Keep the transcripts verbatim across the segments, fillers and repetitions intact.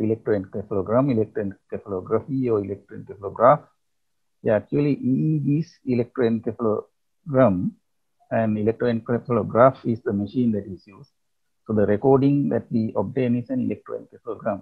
electroencephalogram, electroencephalography, or electroencephalograph. Yeah, actually, E E G is electroencephalogram, and electroencephalograph is the machine that is used. So the recording that we obtain is an electroencephalogram.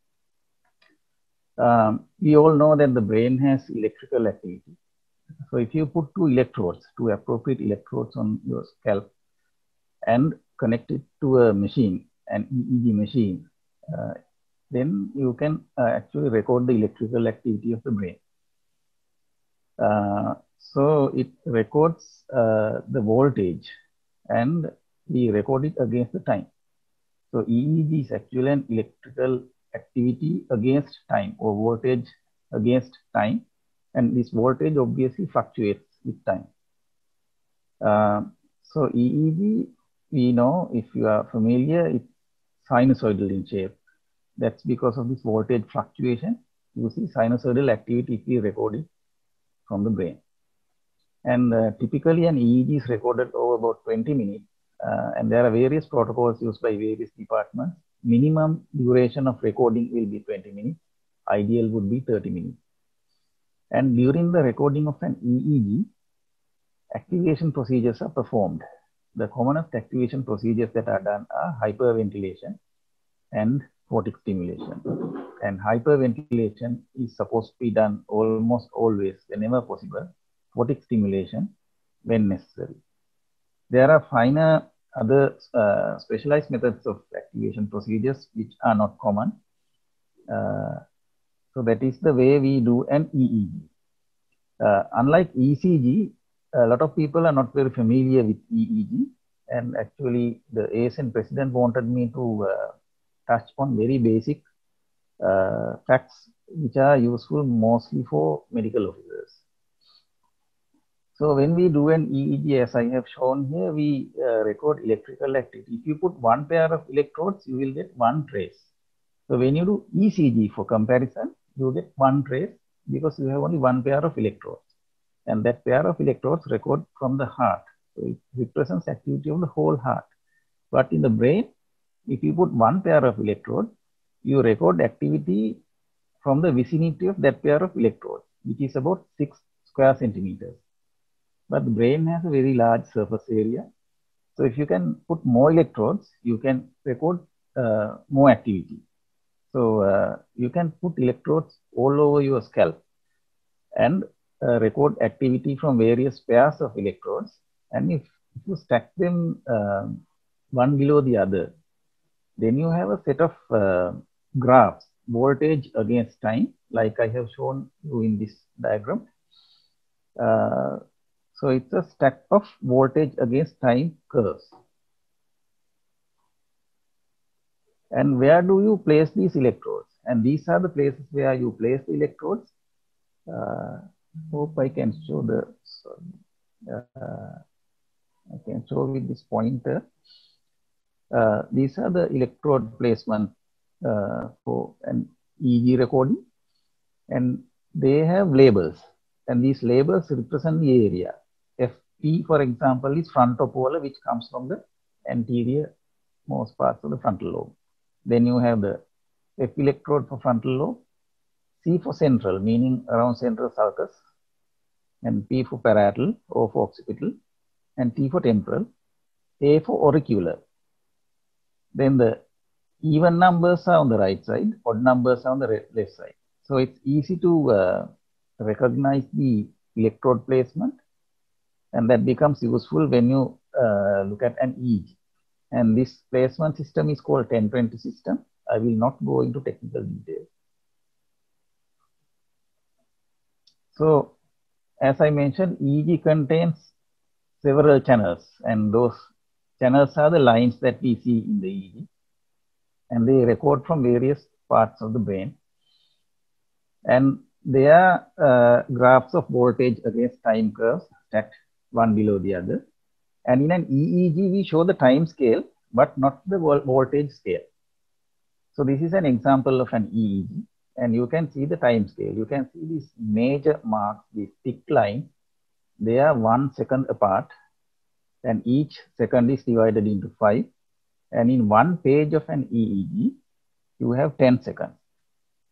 Um, we all know that the brain has electrical activity. So if you put two electrodes, two appropriate electrodes on your scalp and connect it to a machine, an E E G machine, uh, then you can uh, actually record the electrical activity of the brain. Uh, so it records uh, the voltage and we record it against the time. So E E G is actually an electrical activity against time, or voltage against time. And this voltage obviously fluctuates with time. Uh, so E E G, we know, if you are familiar, it's sinusoidal in shape. That's because of this voltage fluctuation. You see sinusoidal activity if we record it from the brain. And uh, typically an E E G is recorded over about twenty minutes. Uh, and there are various protocols used by various departments. Minimum duration of recording will be twenty minutes. Ideal would be thirty minutes. And during the recording of an E E G, activation procedures are performed. The commonest activation procedures that are done are hyperventilation and photic stimulation. And hyperventilation is supposed to be done almost always, whenever possible. Photic stimulation when necessary. There are finer other uh, specialized methods of activation procedures which are not common. Uh, so that is the way we do an E E G. Uh, unlike E C G, a lot of people are not very familiar with E E G. And actually the A S N president wanted me to uh, touch on very basic uh, facts which are useful mostly for medical officers. So when we do an E E G, as I have shown here, we uh, record electrical activity. If you put one pair of electrodes, you will get one trace. So when you do E C G for comparison, you get one trace because you have only one pair of electrodes. And that pair of electrodes record from the heart. So it represents activity of the whole heart. But in the brain, if you put one pair of electrodes, you record activity from the vicinity of that pair of electrodes, which is about six square centimeters. But the brain has a very large surface area. So if you can put more electrodes, you can record uh, more activity. So uh, you can put electrodes all over your scalp and uh, record activity from various pairs of electrodes. And if, if you stack them uh, one below the other, then you have a set of uh, graphs, voltage against time, like I have shown you in this diagram. Uh, So it's a stack of voltage against time curves. And where do you place these electrodes? And these are the places where you place the electrodes. Uh, hope I can show the, sorry, uh, I can show with this pointer. Uh, these are the electrode placement uh, for an E E G recording. And they have labels. And these labels represent the area. F P, for example, is frontopolar, which comes from the anterior most parts of the frontal lobe. Then you have the F electrode for frontal lobe, C for central, meaning around central sulcus, and P for parietal, O for occipital, and T for temporal, A for auricular. Then the even numbers are on the right side, odd numbers are on the left side. So it's easy to uh, recognize the electrode placement. And that becomes useful when you uh, look at an E E G. And this placement system is called ten twenty system. I will not go into technical details. So as I mentioned, E E G contains several channels, and those channels are the lines that we see in the E E G. And they record from various parts of the brain. And there are uh, graphs of voltage against time curves stacked one below the other. And in an E E G, we show the time scale, but not the voltage scale. So this is an example of an E E G, and you can see the time scale. You can see these major marks, these thick lines. They are one second apart, and each second is divided into five. And in one page of an E E G, you have ten seconds.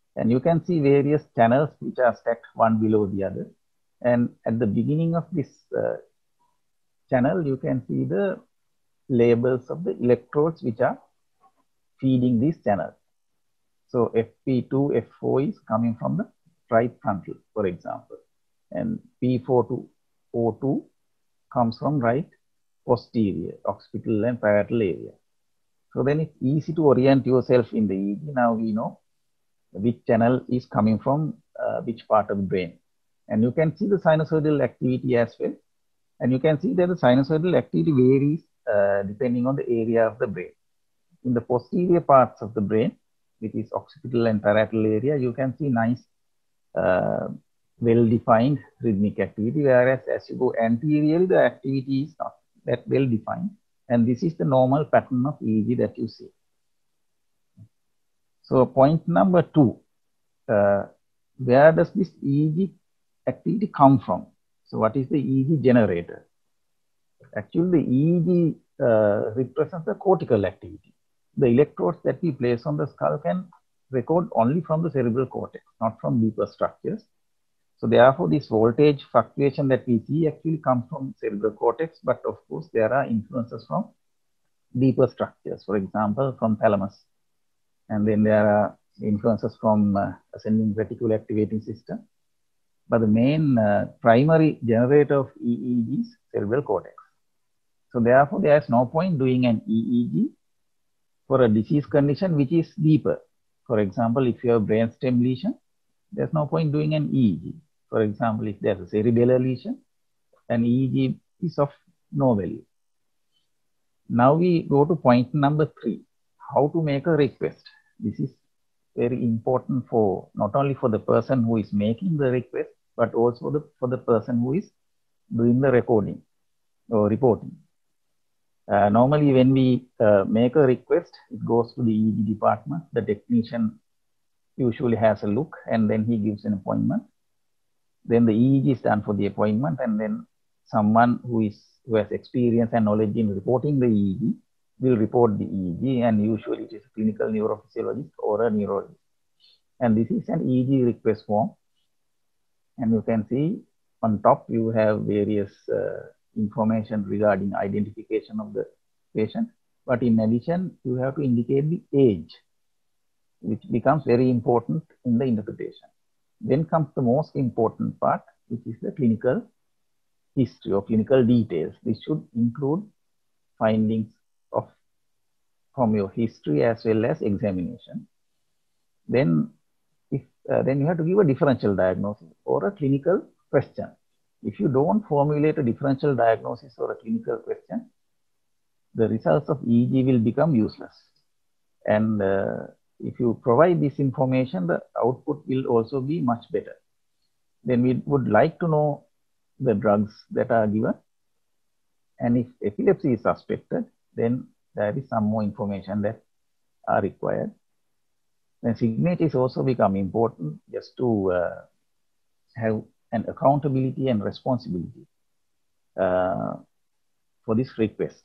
And you can see various channels which are stacked one below the other. And at the beginning of this uh, channel, you can see the labels of the electrodes which are feeding this channel. So F P two, F four is coming from the right frontal, for example. And P four to O two comes from right posterior, occipital and parietal area. So then it's easy to orient yourself in the E E G. Now we know which channel is coming from uh, which part of the brain. And you can see the sinusoidal activity as well. And you can see that the sinusoidal activity varies uh, depending on the area of the brain. In the posterior parts of the brain, which is occipital and parietal area, you can see nice, uh, well-defined rhythmic activity, whereas as you go anteriorly, the activity is not that well-defined. And this is the normal pattern of E E G that you see. So point number two, uh, where does this E E G activity come from? So what is the E E G generator? Actually, the E E G uh, represents the cortical activity. The electrodes that we place on the skull can record only from the cerebral cortex, not from deeper structures. So therefore, this voltage fluctuation that we see actually comes from cerebral cortex, but of course, there are influences from deeper structures, for example, from thalamus. And then there are influences from uh, ascending reticular activating system. But the main uh, primary generator of E E G is cerebral cortex. So therefore, there is no point doing an E E G for a disease condition which is deeper. For example, if you have brainstem lesion, there's no point doing an E E G. For example, if there's a cerebellar lesion, an E E G is of no value. Now we go to point number three, how to make a request. This is very important for not only for the person who is making the request, but also the, for the person who is doing the recording or reporting. Uh, normally, when we uh, make a request, it goes to the E E G department. The technician usually has a look and then he gives an appointment. Then the E E G is done for the appointment, and then someone who is who has experience and knowledge in reporting the E E G will report the E E G, and usually it is a clinical neurophysiologist or a neurologist. And this is an E E G request form. And you can see on top you have various uh, information regarding identification of the patient. But in addition, you have to indicate the age, which becomes very important in the interpretation. Then comes the most important part, which is the clinical history or clinical details. This should include findings of from your history as well as examination. Then, if uh, then you have to give a differential diagnosis or a clinical question. If you don't formulate a differential diagnosis or a clinical question, the results of E E G will become useless. And uh, if you provide this information, the output will also be much better. Then we would like to know the drugs that are given. And if epilepsy is suspected, then there is some more information that are required. Then signatures also become important just to uh, have an accountability and responsibility uh, for this request.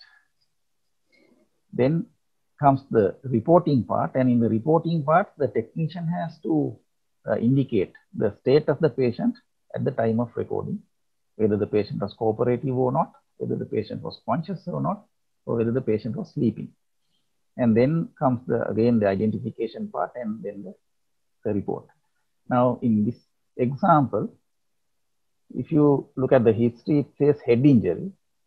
Then comes the reporting part, and in the reporting part, the technician has to uh, indicate the state of the patient at the time of recording, whether the patient was cooperative or not, whether the patient was conscious or not, or whether the patient was sleeping. And then comes the again the identification part and then the, the report. Now in this example, if you look at the history, it says head injury,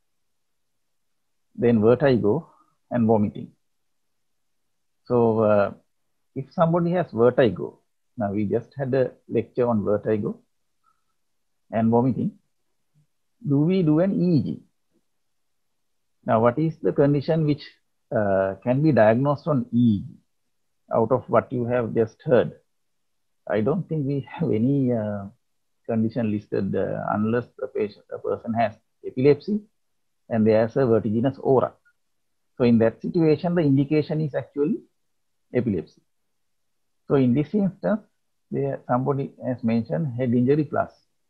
then vertigo and vomiting. So uh, if somebody has vertigo, now we just had a lecture on vertigo and vomiting, do we do an E E G? Now what is the condition which uh, can be diagnosed on E E G out of what you have just heard? I don't think we have any uh, condition listed uh, unless the patient, the person has epilepsy and there's a vertiginous aura. So in that situation, the indication is actually epilepsy. So in this instance, there somebody has mentioned head injury plus.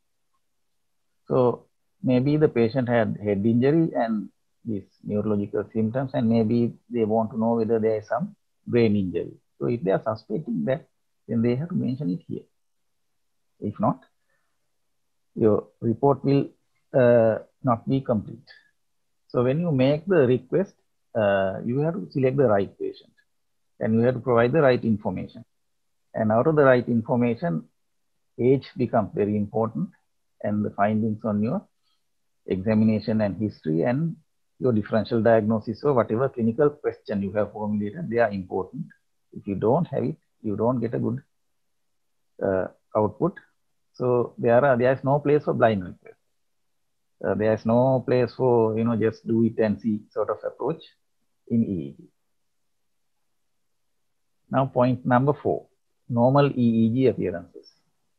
So maybe the patient had head injury and these neurological symptoms, and maybe they want to know whether there is some brain injury. So if they are suspecting that, then they have to mention it here. If not, your report will uh, not be complete. So when you make the request, uh, you have to select the right patient and you have to provide the right information. And out of the right information, age becomes very important, and the findings on your examination and history and your differential diagnosis or whatever clinical question you have formulated, they are important. If you don't have it, you don't get a good uh, output. So there are there is no place for blind request. Uh, there is no place for, you know, just do it and see sort of approach in E E G. Now point number four, normal E E G appearances.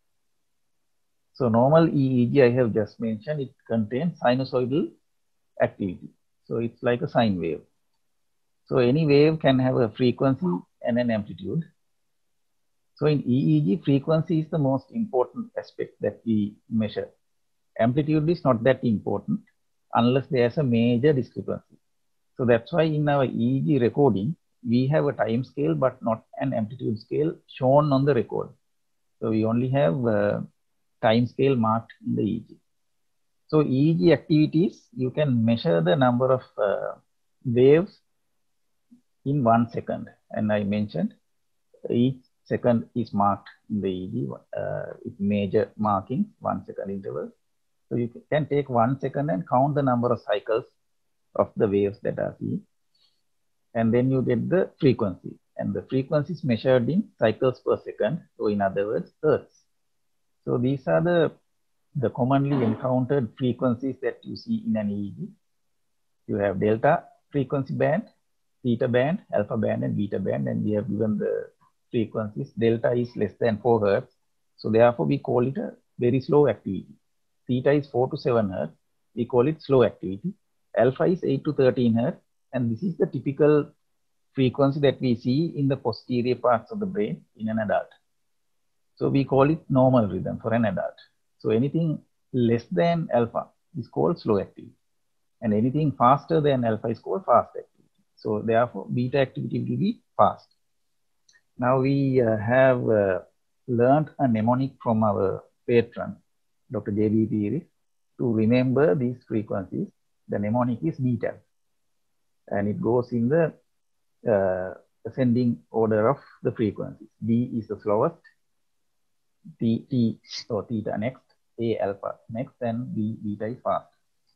So normal E E G, I have just mentioned, it contains sinusoidal activity. So it's like a sine wave. So any wave can have a frequency and an amplitude. So in E E G, frequency is the most important aspect that we measure. Amplitude is not that important unless there's a major discrepancy. So that's why in our E E G recording, we have a time scale, but not an amplitude scale shown on the record. So we only have a time scale marked in the E E G. So E E G activities, you can measure the number of uh, waves in one second. And I mentioned each second is marked in the E E G uh, with major markings, one second interval. So you can take one second and count the number of cycles of the waves that are seen. And then you get the frequency. And the frequency is measured in cycles per second. So in other words, hertz. So these are the, the commonly encountered frequencies that you see in an E E G. You have delta frequency band, theta band, alpha band, and beta band. And we have given the frequencies. Delta is less than four hertz. So therefore, we call it a very slow activity. Theta is four to seven hertz. We call it slow activity. Alpha is eight to thirteen hertz. And this is the typical frequency that we see in the posterior parts of the brain in an adult. So we call it normal rhythm for an adult. So anything less than alpha is called slow activity. And anything faster than alpha is called fast activity. So therefore, beta activity will be fast. Now we uh, have uh, learned a mnemonic from our patron, Doctor J B Piri, to remember these frequencies. The mnemonic is beta. And it goes in the uh, ascending order of the frequencies. D is the slowest, T, T or theta next, A alpha next, and B beta is fast.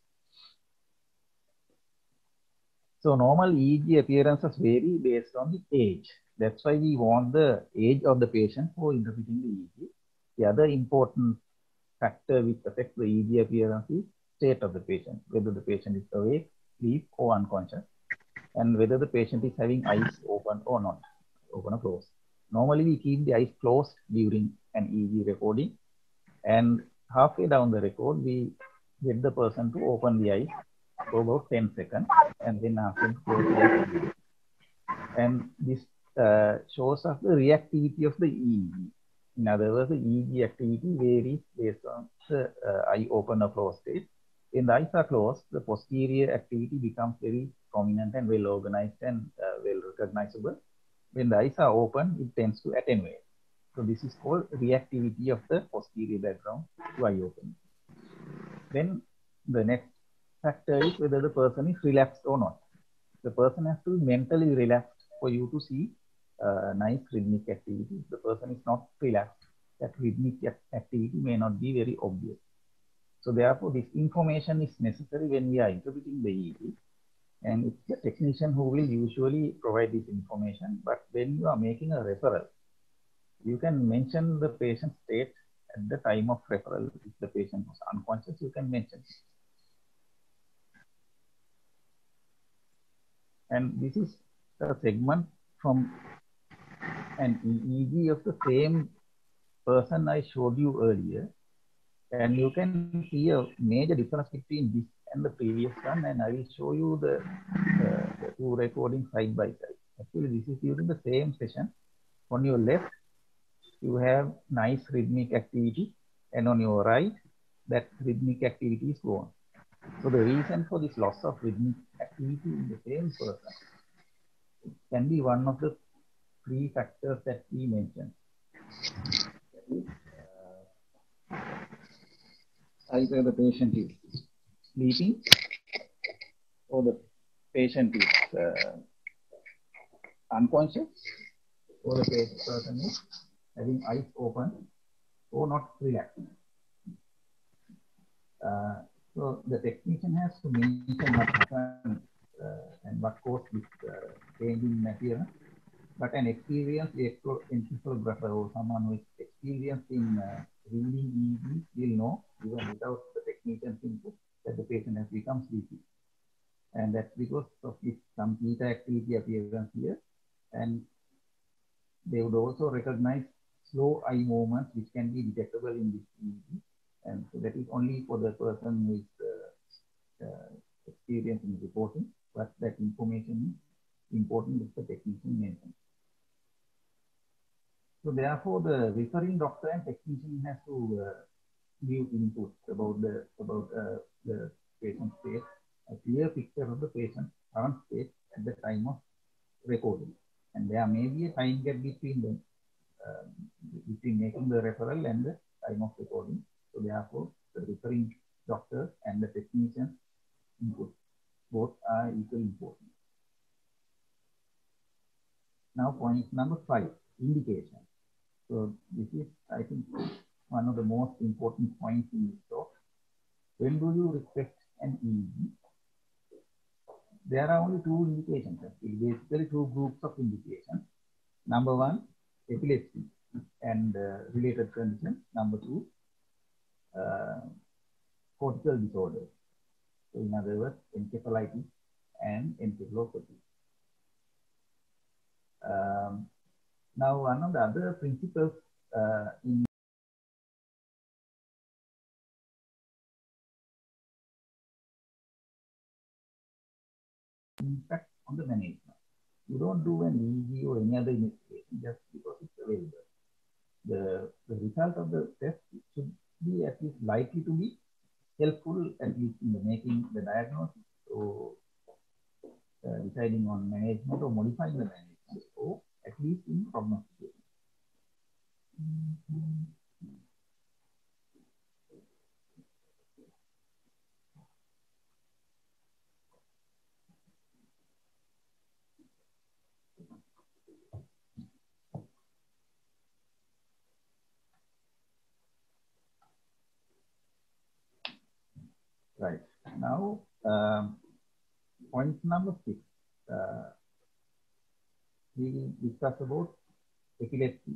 So normal E E G appearances vary based on the age. That's why we want the age of the patient for interpreting the E E G. The other important factor which affects the E E G appearance is state of the patient, whether the patient is awake, asleep, or unconscious, and whether the patient is having eyes open or not, open or closed. Normally, we keep the eyes closed during an E E G recording, and halfway down the record, we get the person to open the eyes for about ten seconds, and then ask them to close the eyes again. And this uh, shows us the reactivity of the E E G. In other words, the E E G activity varies based on the uh, eye open or closed state. When the eyes are closed, the posterior activity becomes very prominent and well organized and uh, well recognizable. When the eyes are open, it tends to attenuate. So this is called reactivity of the posterior background to eye opening. Then the next factor is whether the person is relaxed or not. The person has to be mentally relaxed for you to see uh, nice rhythmic activity. If the person is not relaxed, that rhythmic activity may not be very obvious. So therefore, this information is necessary when we are interpreting the E E G. And it's the technician who will usually provide this information. But when you are making a referral, you can mention the patient's state at the time of referral. If the patient was unconscious, you can mention it. And this is a segment from an E E G of the same person I showed you earlier. And you can see a major difference between this and the previous one. And I will show you the, uh, the two recordings side by side. Actually, this is during the same session. On your left, you have nice rhythmic activity. And on your right, that rhythmic activity is gone. So the reason for this loss of rhythmic activity in the same person can be one of the three factors that we mentioned. Either the patient is sleeping or the patient is uh, unconscious, or the person is having eyes open or not relaxed. Uh, so the technician has to mention what happened uh, and what caused this uh, change in appearance. But an experienced encephalographer or someone who is experienced in uh, reading E E G will know, even without the technician's input, that the patient has become sleepy. And that's because of this some theta activity appearance here. And they would also recognize slow eye movements, which can be detectable in this E E G. And so that is only for the person who is uh, uh, experienced in reporting, but that information is important if the technician mentions. So therefore, the referring doctor and technician has to uh, give input about the about uh, the patient's state, a clear picture of the patient's current state at the time of recording. And there may be a time gap between them, uh, between making the referral and the time of recording. So therefore, the referring doctor and the technician input both are equally important. Now, point number five, indication. So this is, I think, one of the most important points in this talk. When do you request an E E G? There are only two indications, actually, basically two groups of indications. Number one, epilepsy and uh, related conditions. Number two, uh, cortical disorders. So in other words, encephalitis and encephalopathy. Um, now, one of the other principles uh, in impact on the management. You don't do an E E G or any other investigation just because it's available. The, the result of the test should be at least likely to be helpful, at least in the making the diagnosis or uh, deciding on management or modifying the management, or at least in prognostication. Mm-hmm. Right. Now, um, point number six. Uh, we will discuss about epilepsy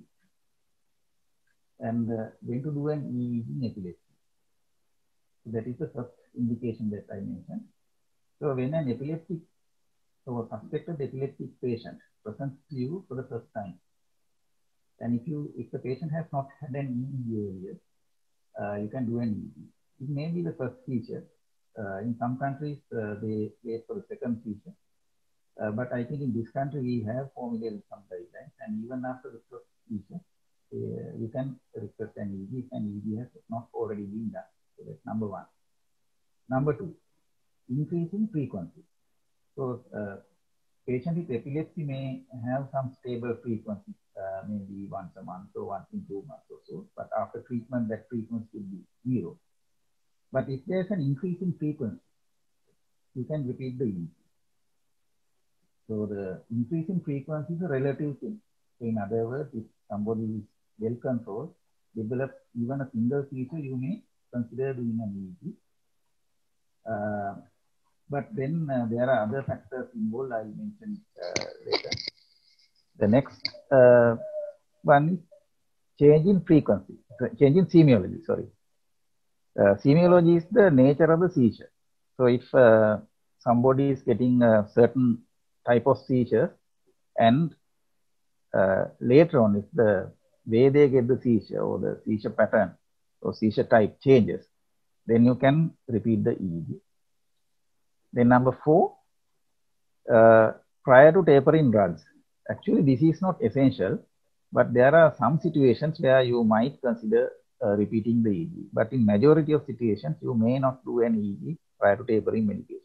and uh, going to do an E E G in epilepsy. So that is the first indication that I mentioned. So when an epileptic or suspected epileptic patient presents to you for the first time, and if you if the patient has not had an E E G earlier, uh, you can do an E E G. It may be the first feature. Uh, in some countries, uh, they wait for the second feature. Uh, but I think in this country, we have formulated some guidelines, and even after the first feature, uh, you can request an E E G if an E E G has not already been done. So that's number one. Number two, increasing frequency. So uh, patient with epilepsy may have some stable frequency, uh, maybe once a month or once in two months or so, but after treatment, that frequency will be zero. But if there's an increase in frequency, you can repeat the E E G. So the increase in frequency is a relative thing. So in other words, if somebody is well controlled, develops even a single feature, you may consider doing an E E G. Uh, but then uh, there are other factors involved. I'll mention uh, later. The next uh, one is change in frequency, change in semiology. Sorry, uh, semiology is the nature of the seizure. So if uh, somebody is getting a certain type of seizure, and uh, later on, if the way they get the seizure or the seizure pattern or seizure type changes, then you can repeat the E E G. Then number four, uh, prior to tapering drugs. Actually, this is not essential, but there are some situations where you might consider uh, repeating the E E G. But in majority of situations, you may not do an E E G prior to tapering medication.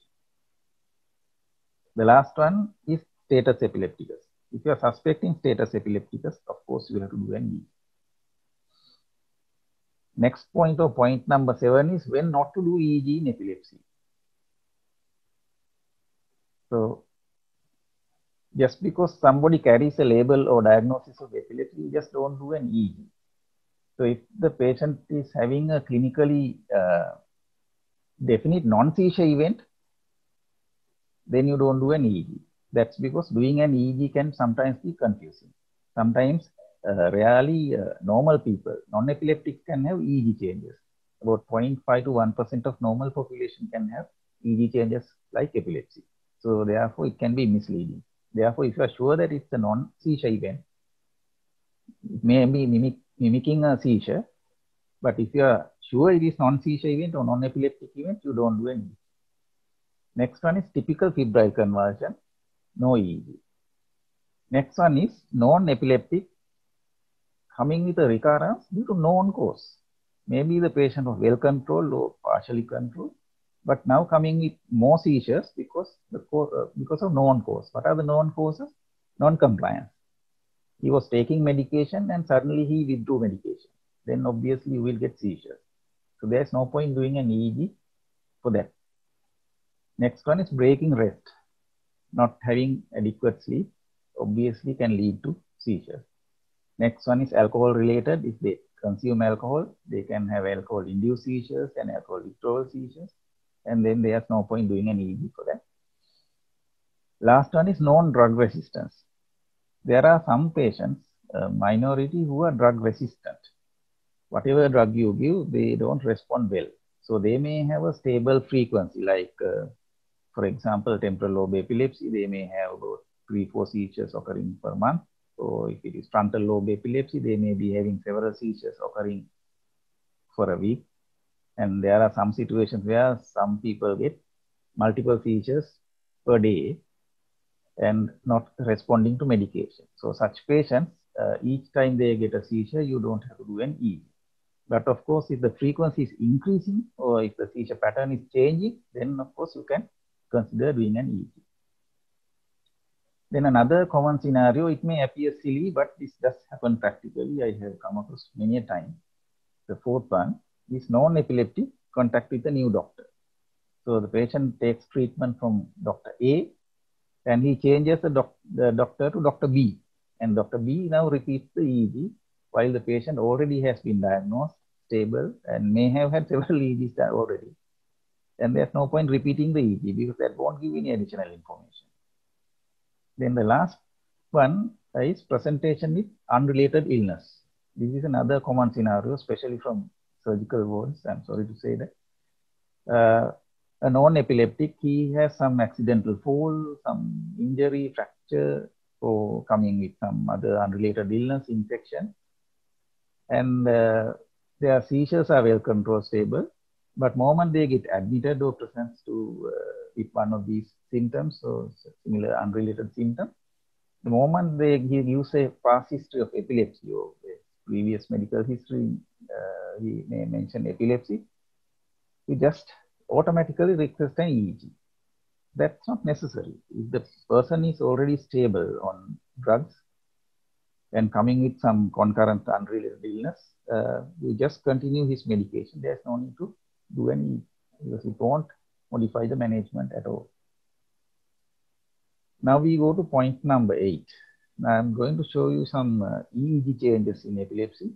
The last one is status epilepticus. If you are suspecting status epilepticus, of course, you have to do an E E G. Next point or point number seven is when not to do E E G in epilepsy. So just because somebody carries a label or diagnosis of epilepsy, you just don't do an E E G. So if the patient is having a clinically uh, definite non-seizure event, then you don't do an E E G. That's because doing an E E G can sometimes be confusing. Sometimes, uh, rarely, uh, normal people, non-epileptic can have E E G changes. About zero point five to one percent of normal population can have E E G changes like epilepsy. So therefore, it can be misleading. Therefore, if you are sure that it's a non-seizure event, it may be mimic, mimicking a seizure, but if you are sure it is non-seizure event or non-epileptic event, you don't do any. Next one is typical febrile convulsion, no E E G. Next one is non-epileptic coming with a recurrence due to known cause. Maybe the patient was well controlled or partially controlled, but now coming with more seizures because the uh, because of known cause. What are the known causes? Non-compliance. He was taking medication and suddenly he withdrew medication. Then obviously you will get seizures. So there's no point doing an E E G for that. Next one is breaking rest. Not having adequate sleep obviously can lead to seizures. Next one is alcohol related. If they consume alcohol, they can have alcohol induced seizures and alcohol withdrawal seizures. And then there's no point doing an E E G for that. Last one is non-drug resistance. There are some patients, a minority, who are drug resistant. Whatever drug you give, they don't respond well. So they may have a stable frequency, like, uh, for example, temporal lobe epilepsy, they may have about three, four seizures occurring per month. So if it is frontal lobe epilepsy, they may be having several seizures occurring for a week. And there are some situations where some people get multiple seizures per day and not responding to medication. So such patients, uh, each time they get a seizure, you don't have to do an E E G. But of course, if the frequency is increasing or if the seizure pattern is changing, then of course you can consider doing an E E G. Then another common scenario, it may appear silly, but this does happen practically. I have come across many a time. The fourth one is non-epileptic contact with a new doctor. So the patient takes treatment from Doctor A and he changes the, doc the doctor to Doctor B. And Doctor B now repeats the E E G while the patient already has been diagnosed, stable, and may have had several E E Gs already. And there's no point repeating the E E G because that won't give any additional information. Then the last one is presentation with unrelated illness. This is another common scenario, especially from surgical wards. I'm sorry to say that. Uh, a non-epileptic, he has some accidental fall, some injury, fracture, or coming with some other unrelated illness, infection. And uh, their seizures are well controlled, stable. But moment they get admitted or present to uh, with one of these symptoms or similar unrelated symptoms, the moment they give you say past history of epilepsy or previous medical history, uh, he may mention epilepsy, we just automatically request an E E G. That's not necessary. If the person is already stable on drugs and coming with some concurrent unrelated illness, uh, you just continue his medication. There's no need to do any, because it won't modify the management at all. Now we go to point number eight. Now I'm going to show you some uh, E E G changes in epilepsy.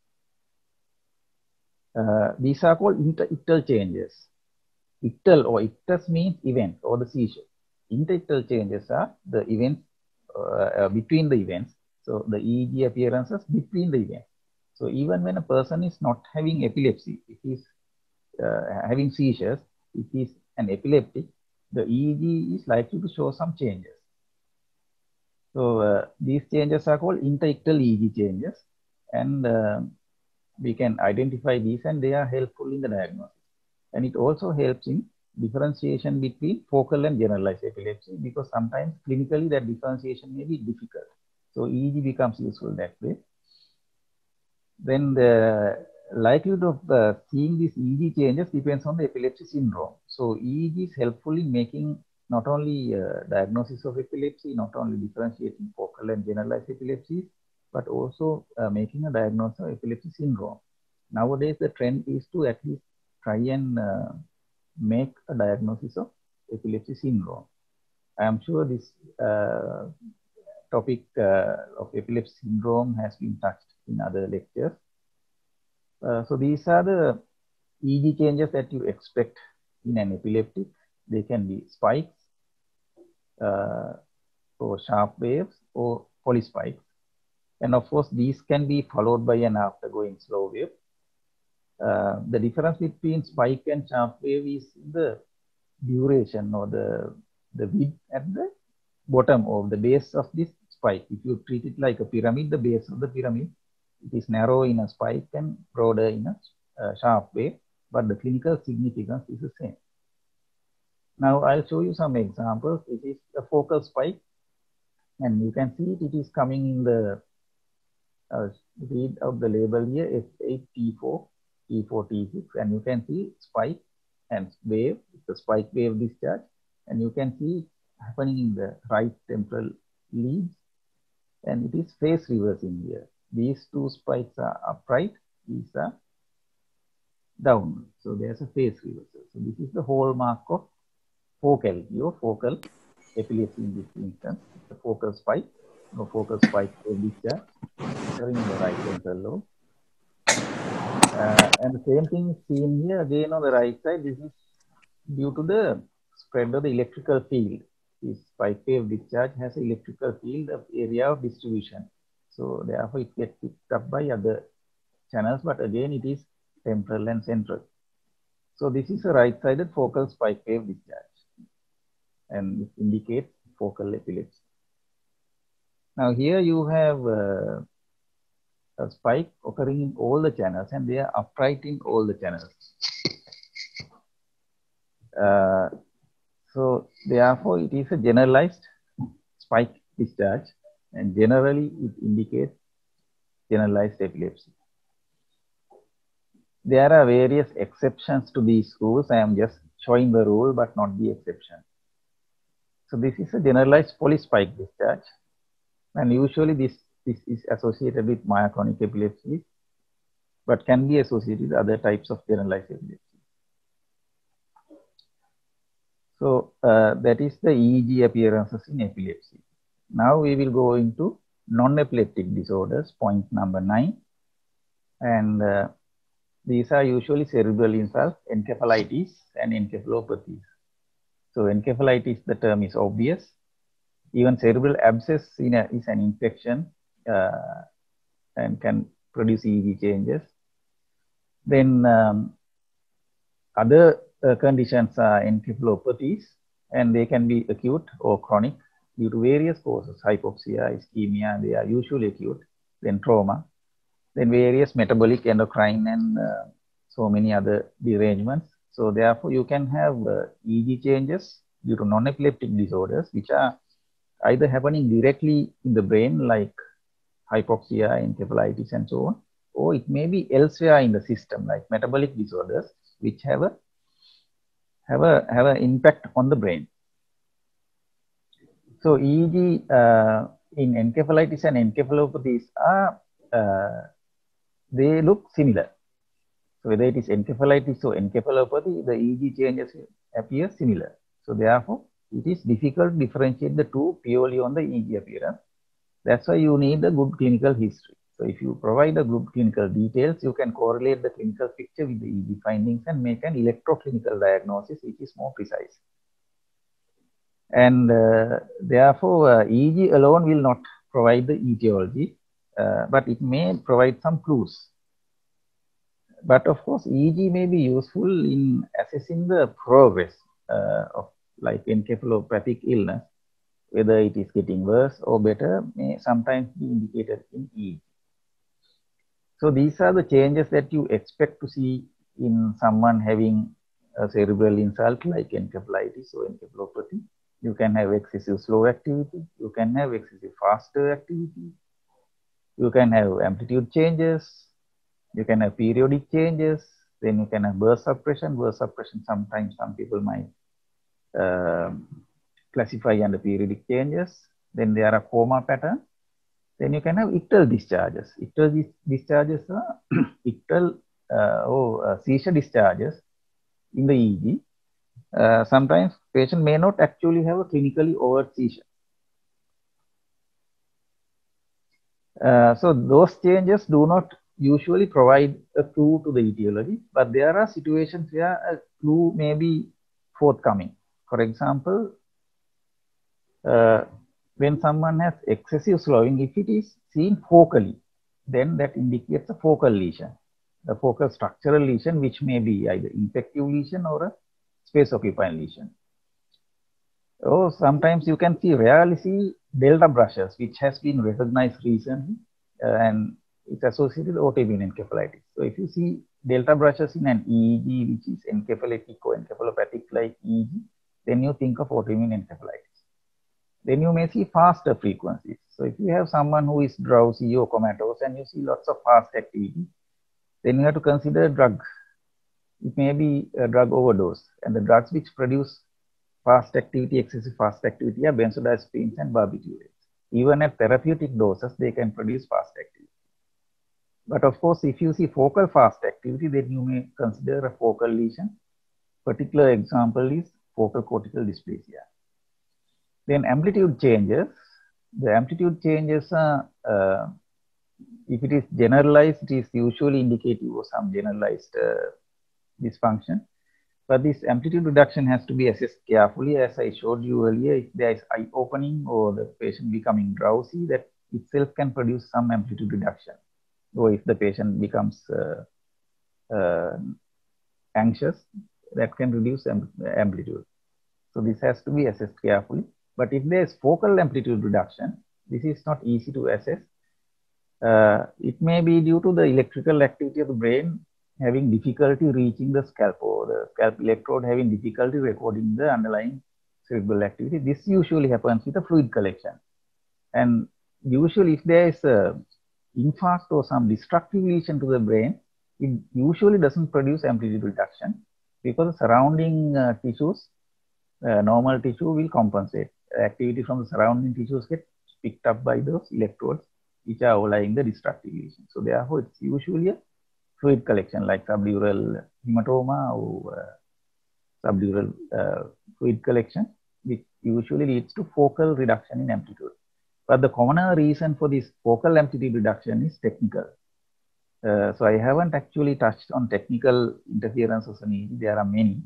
Uh, these are called inter-ictal changes. Ictal or ictus means event or the seizure. Inter-ictal changes are the events uh, uh, between the events. So the E E G appearances between the events. So even when a person is not having epilepsy, if he's uh, having seizures, if he's an epileptic, the E E G is likely to show some changes. So uh, these changes are called inter-ictal E E G changes, and uh, we can identify these and they are helpful in the diagnosis. And it also helps in differentiation between focal and generalized epilepsy, because sometimes clinically that differentiation may be difficult. So E E G becomes useful that way. Then the likelihood of uh, seeing these E E G changes depends on the epilepsy syndrome. So E E G is helpful in making not only uh, diagnosis of epilepsy, not only differentiating focal and generalized epilepsies, but also uh, making a diagnosis of epilepsy syndrome. nowadays the trend is to at least try and uh, make a diagnosis of epilepsy syndrome. I am sure this uh, topic uh, of epilepsy syndrome has been touched in other lectures. Uh, so these are the E E G changes that you expect in an epileptic. They can be spikes, uh, or sharp waves, or polyspikes. And of course, these can be followed by an aftergoing slow wave. Uh, the difference between spike and sharp wave is the duration or the, the width at the bottom of the base of this spike. If you treat it like a pyramid, the base of the pyramid, it is narrow in a spike and broader in a uh, sharp wave, but the clinical significance is the same. Now I'll show you some examples. It is a focal spike, and you can see it, it is coming in the, uh, read out the label here, S eight T four, T four, T six, and you can see spike and wave, it's a spike wave discharge, and you can see it happening in the right temporal leads, and it is phase reversing here. These two spikes are upright, these are down. So there's a phase reversal. So this is the hallmark of focality or focal epilepsy in this instance. It's a focal spike, no focal spike wave discharge occurring in the right temporal lobe. Uh, and the same thing seen here again on the right side. This is due to the spread of the electrical field. This spike wave discharge has an electrical field of area of distribution. So therefore it gets picked up by other channels, but again it is temporal and central. So this is a right-sided focal spike wave discharge, and it indicates focal epilepsy. Now here you have uh, a spike occurring in all the channels, and they are upright in all the channels. Uh, so therefore it is a generalized spike discharge, and generally it indicates generalized epilepsy. There are various exceptions to these rules. I am just showing the rule but not the exception. So this is a generalized polyspike discharge, and usually this, this is associated with myoclonic epilepsy, but can be associated with other types of generalized epilepsy. So uh, that is the E E G appearances in epilepsy. Now we will go into non-epileptic disorders, point number nine. And uh, these are usually cerebral insults, encephalitis, and encephalopathies. So encephalitis, the term is obvious. Even cerebral abscess in a, is an infection uh, and can produce E E G changes. Then um, other uh, conditions are encephalopathies, and they can be acute or chronic due to various causes: hypoxia, ischemia, they are usually acute, then trauma, then various metabolic, endocrine, and uh, so many other derangements. So therefore you can have uh, E E G changes due to non-epileptic disorders, which are either happening directly in the brain, like hypoxia, encephalitis, and so on, or it may be elsewhere in the system, like metabolic disorders, which have a have a have an impact on the brain. So E E G uh, in encephalitis and encephalopathies are uh, they look similar. So whether it is encephalitis or encephalopathy, the E E G changes appear similar. So therefore, it is difficult to differentiate the two purely on the E E G appearance. That's why you need a good clinical history. So if you provide a good clinical details, you can correlate the clinical picture with the E E G findings and make an electroclinical diagnosis, which is more precise. And uh, therefore, uh, E E G alone will not provide the etiology, uh, but it may provide some clues. But of course, E E G may be useful in assessing the progress uh, of like encephalopathic illness, whether it is getting worse or better may sometimes be indicated in E E G. So these are the changes that you expect to see in someone having a cerebral insult like encephalitis or encephalopathy. You can have excessive slow activity, you can have excessive faster activity, you can have amplitude changes, you can have periodic changes, then you can have burst suppression. Burst suppression, sometimes some people might uh, classify under periodic changes. Then there are coma patterns. Then you can have ictal discharges. Ictal dis discharges are ictal uh, oh, uh, seizure discharges in the E E G, uh, sometimes patient may not actually have a clinically overt seizure. Uh, so those changes do not usually provide a clue to the etiology, but there are situations where a clue may be forthcoming. For example, uh, when someone has excessive slowing, if it is seen focally, then that indicates a focal lesion, a focal structural lesion, which may be either infective lesion or a space occupying lesion. Oh, sometimes you can see rarely see delta brushes, which has been recognized recently, uh, and it's associated with autoimmune encephalitis. So if you see delta brushes in an E E G, which is encephalitic or encephalopathic like E E G, then you think of autoimmune encephalitis. Then you may see faster frequencies. So if you have someone who is drowsy or comatose and you see lots of fast activity, then you have to consider drug. It may be a drug overdose, and the drugs which produce fast activity, excessive fast activity are benzodiazepines and barbiturates. Even at therapeutic doses, they can produce fast activity. But of course, if you see focal fast activity, then you may consider a focal lesion. Particular example is focal cortical dysplasia. Then amplitude changes. The amplitude changes are, uh, if it is generalized, it is usually indicative of some generalized uh, dysfunction. But this amplitude reduction has to be assessed carefully. As I showed you earlier, if there is eye opening or the patient becoming drowsy, that itself can produce some amplitude reduction. Or if the patient becomes uh, uh, anxious, that can reduce amplitude. So this has to be assessed carefully. But if there is focal amplitude reduction, this is not easy to assess. Uh, it may be due to the electrical activity of the brain having difficulty reaching the scalp, or the scalp electrode having difficulty recording the underlying cerebral activity. This usually happens with a fluid collection. And usually if there is a infarct or some destructive lesion to the brain, it usually doesn't produce amplitude reduction because the surrounding uh, tissues, uh, normal tissue will compensate. Activity from the surrounding tissues get picked up by those electrodes which are overlying the destructive lesion. So therefore, it's usually a fluid collection like subdural hematoma or uh, subdural uh, fluid collection, which usually leads to focal reduction in amplitude. But the commoner reason for this focal amplitude reduction is technical. Uh, so I haven't actually touched on technical interferences in E E G. There are many.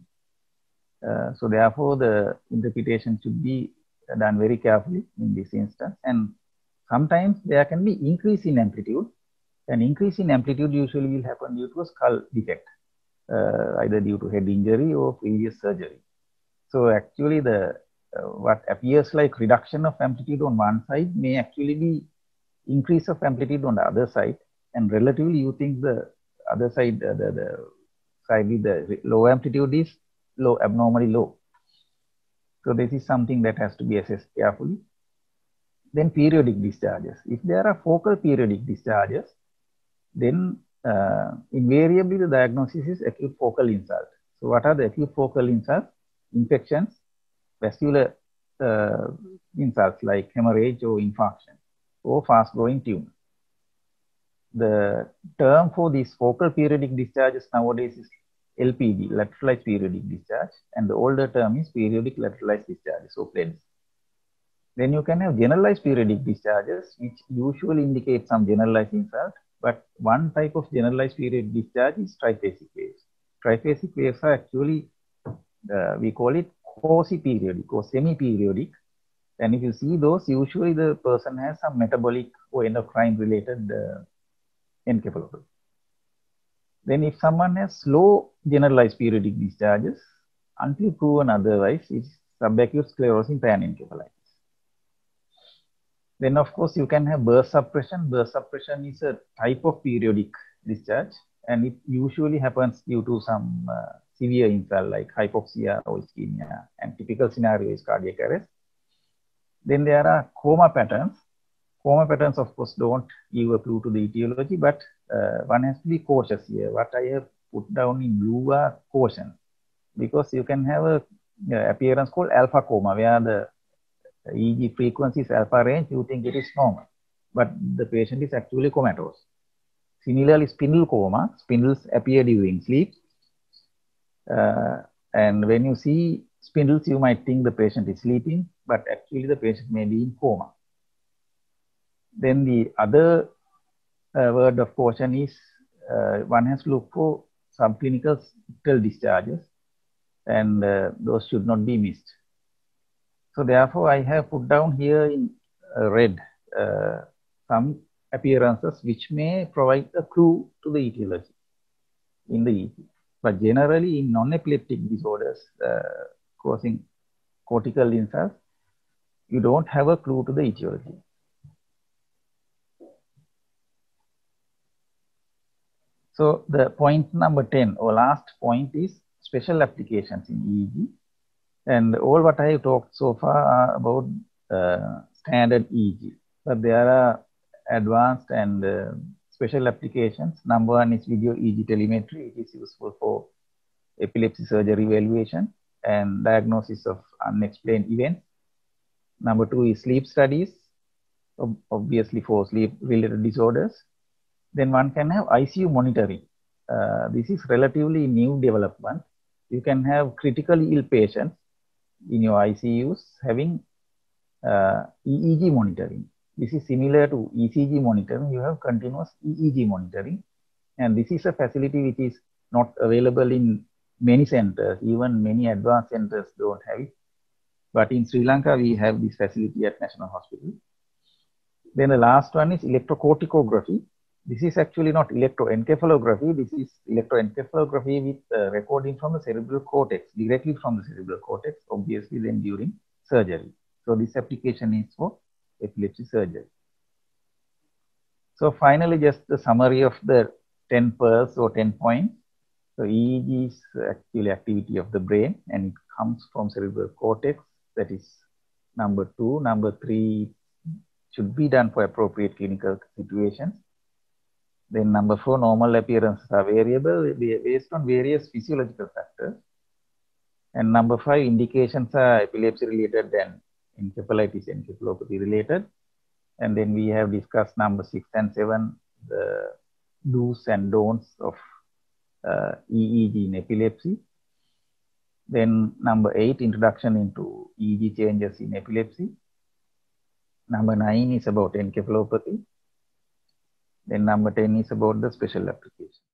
Uh, so therefore, the interpretation should be done very carefully in this instance. And sometimes there can be increase in amplitude. An increase in amplitude usually will happen due to a skull defect, uh, either due to head injury or previous surgery. So actually the uh, what appears like reduction of amplitude on one side may actually be increase of amplitude on the other side. And relatively you think the other side, uh, the, the side with the low amplitude is low, abnormally low. So this is something that has to be assessed carefully. Then periodic discharges. If there are focal periodic discharges, then uh, invariably the diagnosis is acute focal insult. So what are the acute focal insults? Infections, vascular uh, insults like hemorrhage or infarction, or fast growing tumor. The term for these focal periodic discharges nowadays is L P D, lateralized periodic discharge, and the older term is periodic lateralized discharge, so P L E D S. Then you can have generalized periodic discharges, which usually indicate some generalized insult. But one type of generalized periodic discharge is triphasic waves. Triphasic waves are actually, uh, we call it quasi-periodic or semi-periodic. And if you see those, usually the person has some metabolic or endocrine related uh, encephalopathy. Then if someone has slow generalized periodic discharges, until proven otherwise, it's subacute sclerosing panencephalitis. Then of course you can have burst suppression. Burst suppression is a type of periodic discharge, and it usually happens due to some uh, severe insult like hypoxia or ischemia, and typical scenario is cardiac arrest. Then there are coma patterns. Coma patterns of course don't give a clue to the etiology, but uh, one has to be cautious here. What I have put down in blue are caution, because you can have a uh, appearance called alpha coma, where the E E G frequency is alpha range, you think it is normal, but the patient is actually comatose. Similarly, spindle coma, spindles appear during sleep. Uh, and when you see spindles, you might think the patient is sleeping, but actually the patient may be in coma. Then the other uh, word of caution is uh, one has to look for subclinical septal discharges, and uh, those should not be missed. So therefore, I have put down here in uh, red uh, some appearances which may provide a clue to the etiology in the E G. But generally, in non-epileptic disorders uh, causing cortical insults, you don't have a clue to the etiology. So the point number ten or last point is special applications in E E G. And all what I have talked so far are about uh, standard E E G. But there are advanced and uh, special applications. Number one is video E E G telemetry. It is useful for epilepsy surgery evaluation and diagnosis of unexplained events. Number two is sleep studies, obviously for sleep-related disorders. Then one can have I C U monitoring. Uh, this is relatively new development. You can have critically ill patients in your I C Us having uh, E E G monitoring. This is similar to E C G monitoring. You have continuous E E G monitoring. And this is a facility which is not available in many centers. Even many advanced centers don't have it. But in Sri Lanka, we have this facility at National Hospital. Then the last one is electrocorticography. This is actually not electroencephalography. This is electroencephalography with uh, recording from the cerebral cortex, directly from the cerebral cortex, obviously then during surgery. So this application is for epilepsy surgery. So finally, just the summary of the ten pearls or ten points. So E E G is actually activity of the brain, and it comes from cerebral cortex. That is number two. Number three should be done for appropriate clinical situations. Then number four, normal appearances are variable based on various physiological factors. And number five, indications are epilepsy related and encephalitis, encephalopathy related. And then we have discussed number six and seven, the do's and don'ts of uh, E E G in epilepsy. Then number eight, introduction into E E G changes in epilepsy. Number nine is about encephalopathy. Then number ten is about the special application.